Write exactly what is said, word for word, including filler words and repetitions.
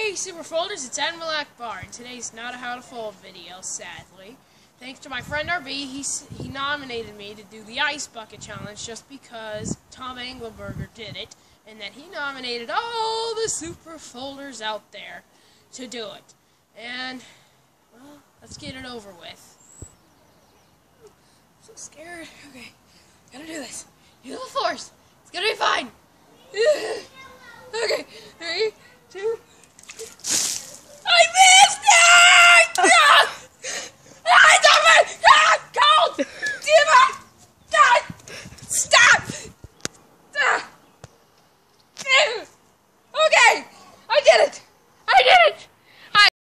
Hey Superfolders, it's Admiral Akbar, and today's not a How to Fold video, sadly. Thanks to my friend R B, he's, he nominated me to do the Ice Bucket Challenge just because Tom Engelberger did it, and that he nominated all the Superfolders out there to do it. And, well, let's get it over with. I'm so scared. Okay, gotta do this.